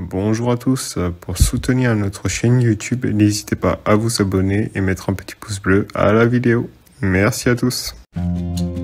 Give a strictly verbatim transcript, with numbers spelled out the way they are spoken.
Bonjour à tous, pour soutenir notre chaîne YouTube, n'hésitez pas à vous abonner et mettre un petit pouce bleu à la vidéo. Merci à tous.